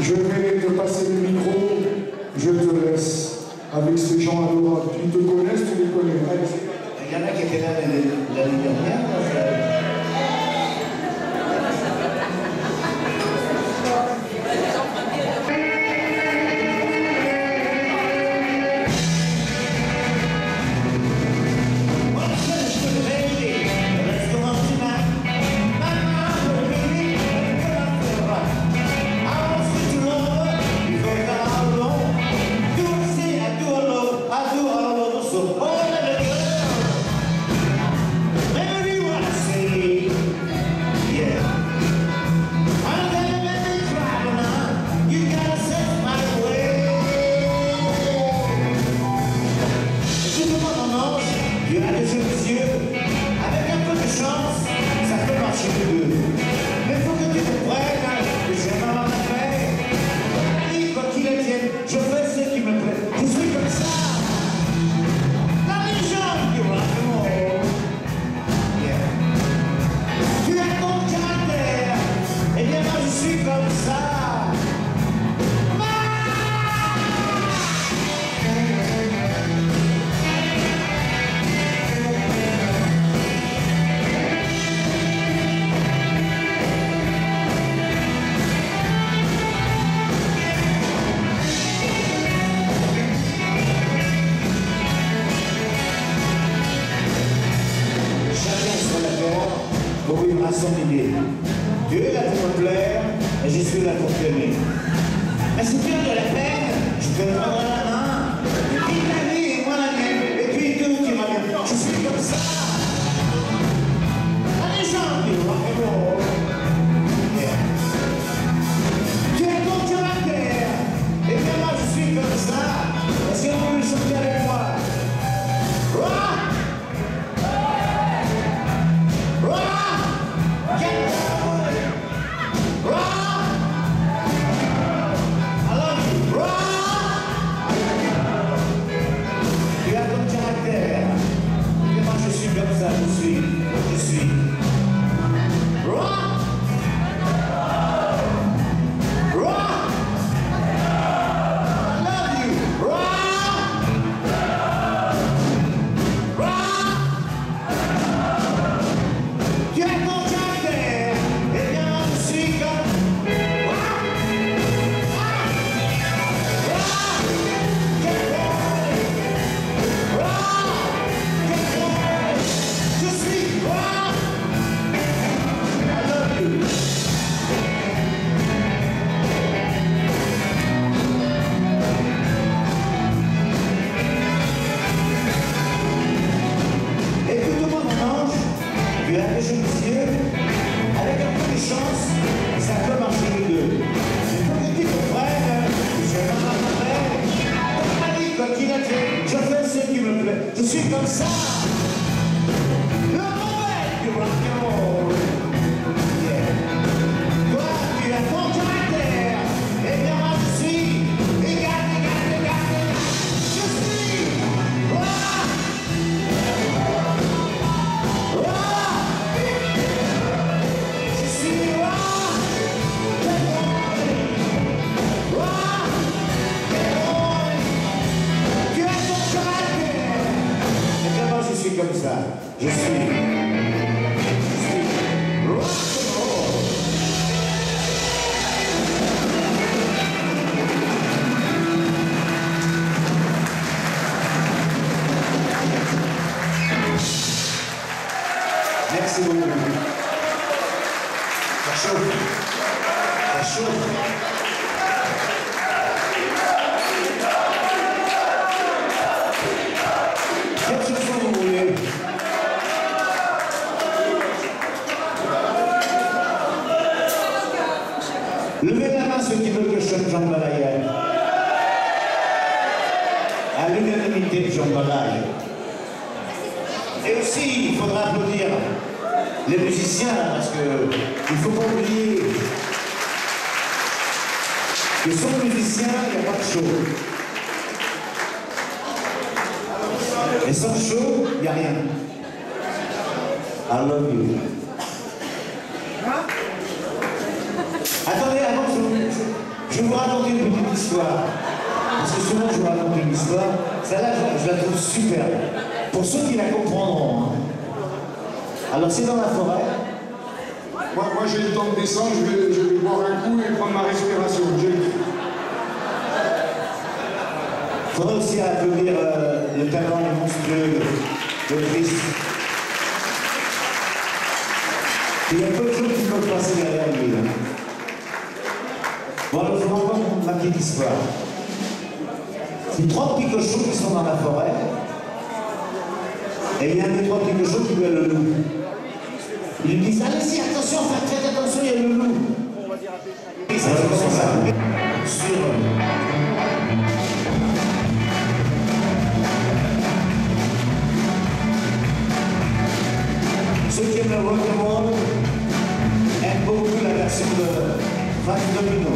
Je vais te passer le micro, je te laisse avec ces gens adorables. Ils te connaissent, tu les connais. Allez. Il y en a qui étaient là l'année dernière. Son idée. Dieu est là pour me plaire et je suis là pour t'aimer. Mais si tu as de la peine, je te prendrai la main. Et puis ta vie et moi la mienne. Et puis tout qui va bien. Je suis comme ça. La légende du rock and roll. Yeah. Tu es contre la terre. Et bien moi je suis comme ça. Est-ce que vous voulez chanter avec moi? Rock! Je suis rock, rock, I love you, rock, rock. Tu es ton caractère, et bien moi je suis comme rock, avec un peu de chance, ça peut marcher les deux. Il faut que tu comprennes, je vais pas m'arrêter. Ma vie, quand il a fait, je fais ce qui me plaît. Je suis comme ça. Le mauvais du rock and roll. Yeah. Toi, tu as ton caractère. Et bien moi, je suis égal. Je suis rock. Je suis comme ça. Je suis rock and roll. Merci beaucoup. Ça chauffe. Ça chauffe. Levez la main ceux qui veulent que je chante Jean Balaye. À l'unanimité de Jean Balaye. Et aussi, il faudra applaudir les musiciens, parce que il ne faut pas oublier que sans musicien, il n'y a pas de show. Et sans show, il n'y a rien. I love you. Attendez, avant, Je vais vous raconter une petite histoire. Parce que souvent je vous raconte une histoire. Celle-là, je la trouve super. Pour ceux qui la comprendront. Hein. Alors c'est dans la forêt. Moi j'ai le temps de descendre, je vais boire un coup et prendre ma respiration. Il faudrait aussi applaudir le talent monstrueux de Christ. Il y a peu de choses qui peuvent passer derrière lui. Hein. Bon, alors je vous raconte ma petite histoire. C'est 3 petits cochons qui sont dans la forêt. Et il y a un des 3 petits cochons qui veut le loup. Ils lui disent, allez-y, attention, faites attention, il y a le loup. Et ça commence à rouler sur... Ceux qui aiment le rock'n'roll aiment beaucoup la version de Fats Domino.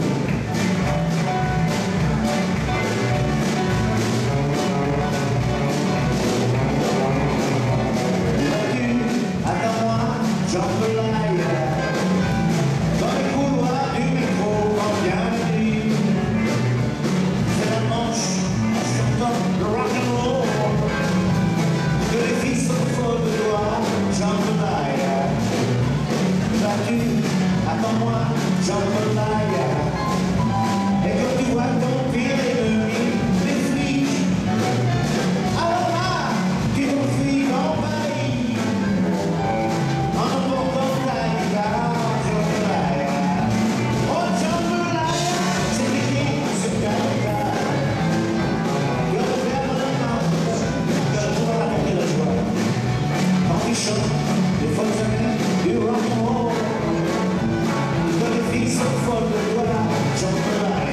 Attends-moi, j'embelaye dans les couloirs du métro quand vient la nuit. C'est la manche en chantant le rock'n'roll. Que les filles sont folles de toi, j'embelaye. Vas-tu, attends-moi, j'embelaye. Et quand tu vois ton pire ennemi, les flics, alors là, tu t'enfuis envahi. En emportant ta guitare, j'embelaye. Oh, j'embelaye, c'est écrit sur ta guitare. Que le verbe de main, que le pouvoir apporter la joie. Quand tu chantes les folles années du rock'n'roll, que les filles sont folles de toi, j'embelaye.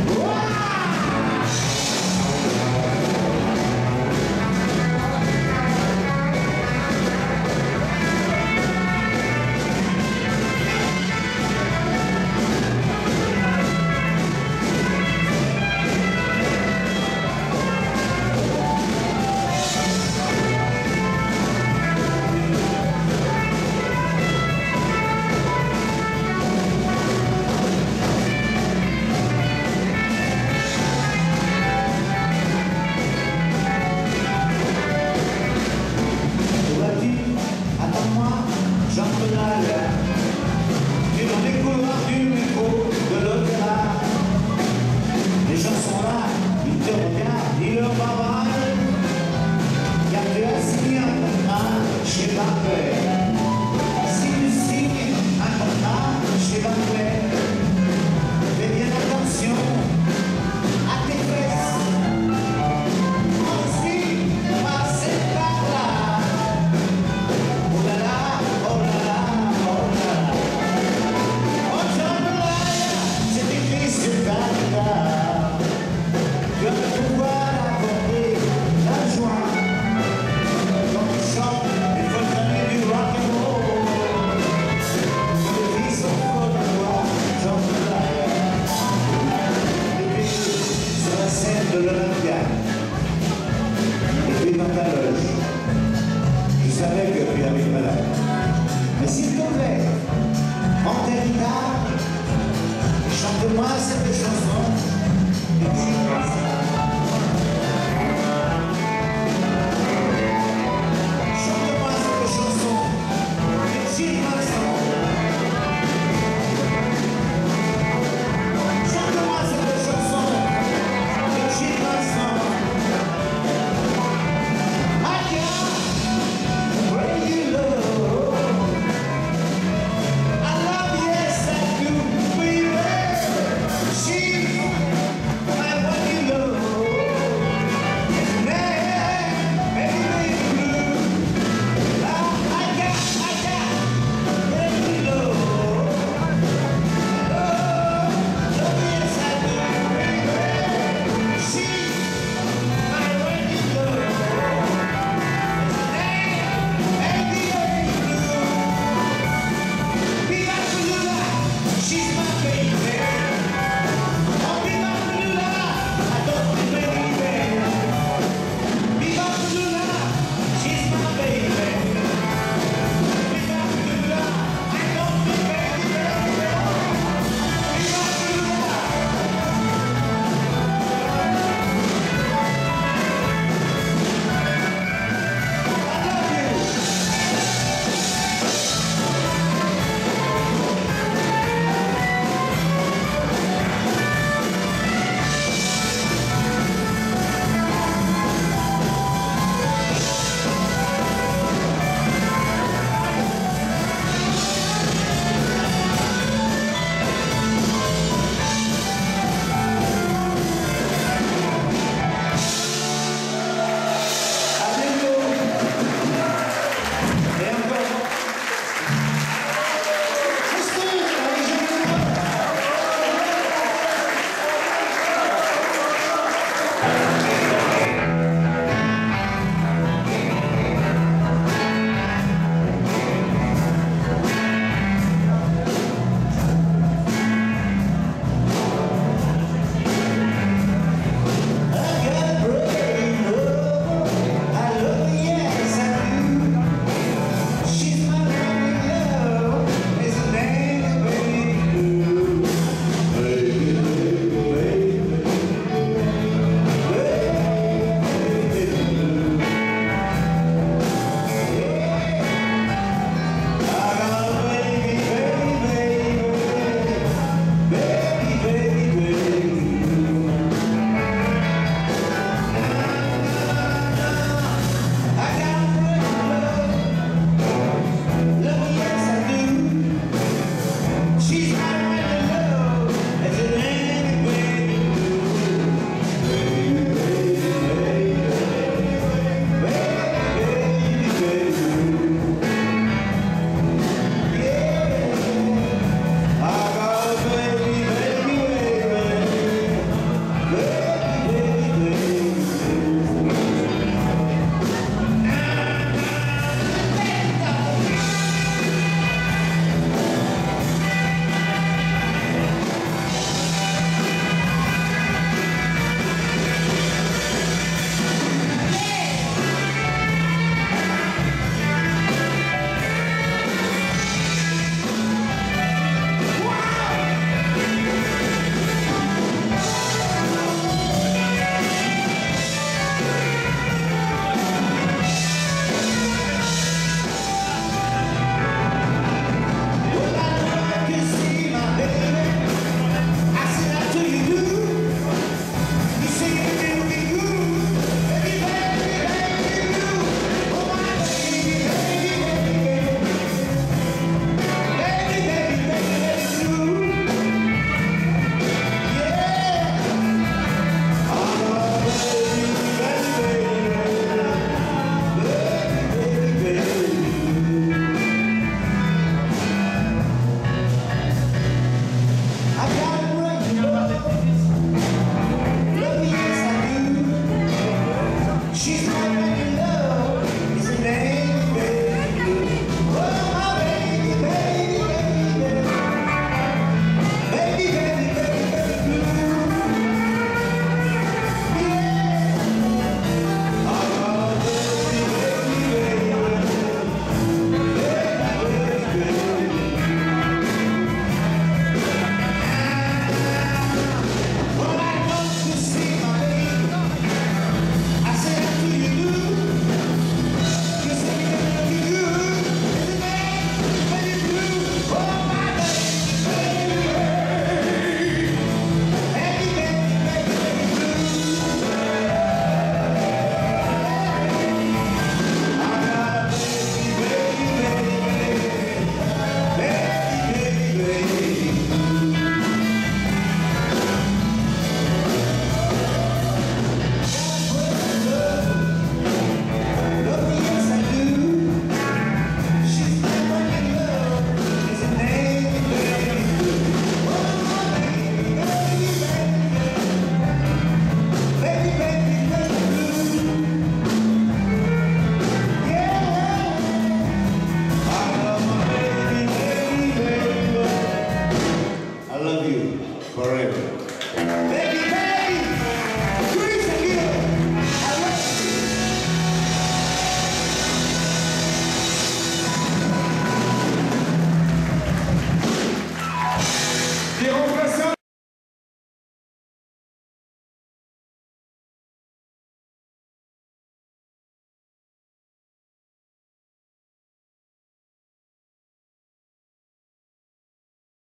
Attends-moi, j'embelaye. Tu dans les couloirs du métro de l'opéra. Les gens sont là, ils te regardent, ils leur parlent. Car tu as signé un contrat chez Barclay. Si tu signes un contrat chez Barclay, fais bien attention à tes fesses. Ensuite, passez par là. Oh là là, oh là là, oh là là. Oh j'embelaye, c'est écrit sur ta guitare. Tu as le pouvoir d'apporter la joie. Quand tu chantes les folles années du rock'n'roll, que les filles sont folles de toi, j'embelaye. Et puis sur la scène de l'Olympia, et puis dans ta loge, je savais que tu avais malade. Mais s'il te plaît, prends ta guitare, chante-moi cette